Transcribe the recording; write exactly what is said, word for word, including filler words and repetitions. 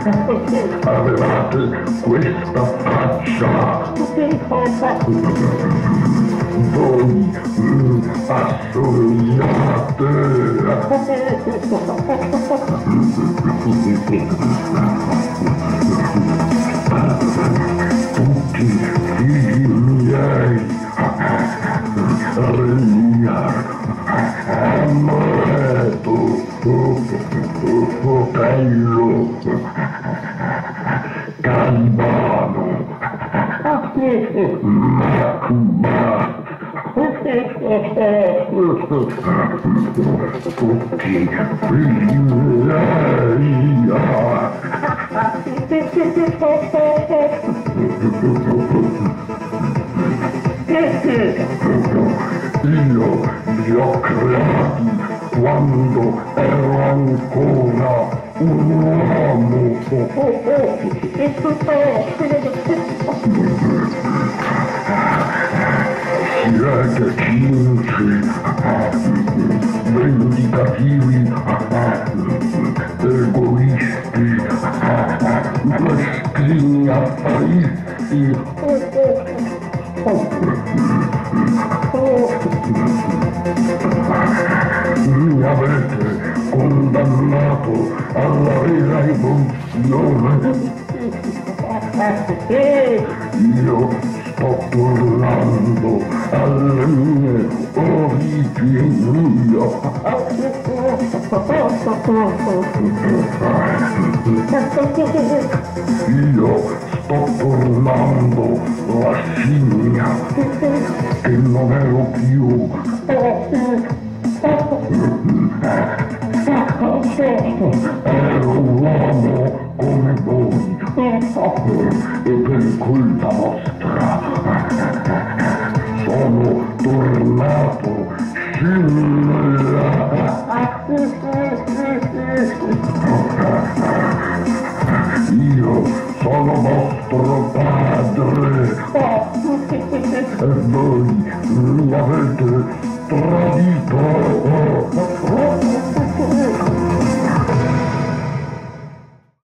Avevate questa faccia. Voi mm, assomigliate. Tutti figli miei. Regna, Amleto, Otello, Calibano, Macuba, tutti figli miei. Io li ho creati quando ero ancora un uomo. Siete cinici, vendicativi, egoisti, meschini affaristi. Mi avete condannato alla vera evoluzione. Io sto tornando alle mie origini. Io sto tornando la scimmia che non ero più. Ero un uomo come voi e per colpa vostra sono tornato scimmia. Io sono vostro padre e voi mi avete tradito.